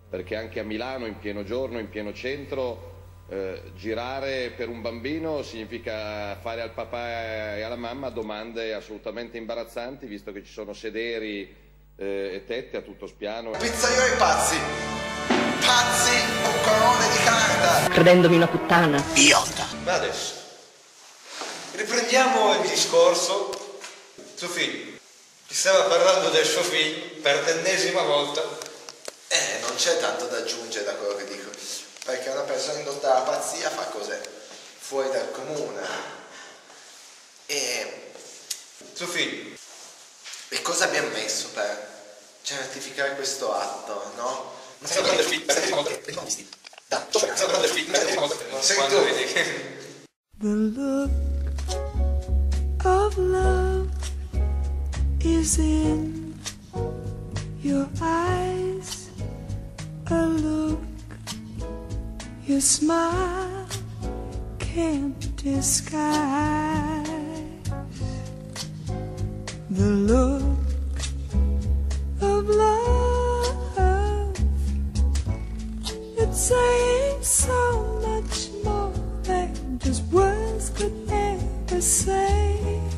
perché anche a Milano, in pieno giorno, in pieno centro, girare per un bambino significa fare al papà e alla mamma domande assolutamente imbarazzanti, visto che ci sono sederi e tette a tutto spiano. Pizzaioli pazzi, pazzi con corone di carta, credendomi una puttana. Idiota. Ma adesso riprendiamo il discorso. Suo figlio, ti stava parlando del suo figlio per l'ennesima volta. Non c'è tanto da aggiungere da quello che dico, perché una persona indotta alla pazzia fa cos'è? Fuori dal comune. Suo figlio, e cosa abbiamo messo per certificare questo atto, no? Ma sei un figlio, per l'ennesima volta, non sei tu. The look of love is in your eyes, a look your smile can't disguise. The look of love, it's saying so much more than just words could ever say.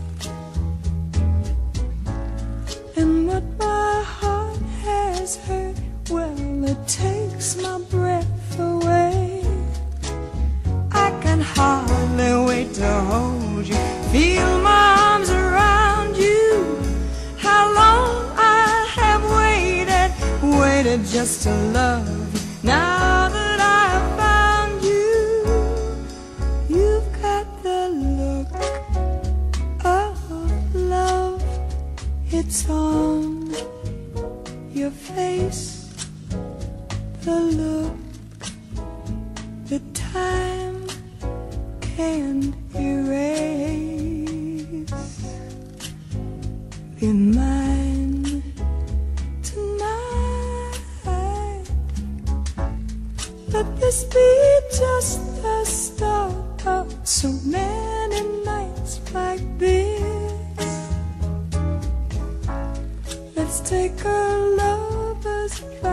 And what my heart has heard, well, it takes my breath away. I can hardly wait to hold you, feel my arms around you. How long I have waited just to love you. Now that I have found you, you've got the look of love. It's on your face, the look that time can't erase. Be mine tonight. Let this be just the start of so many nights like this. Let's take a lover's vow.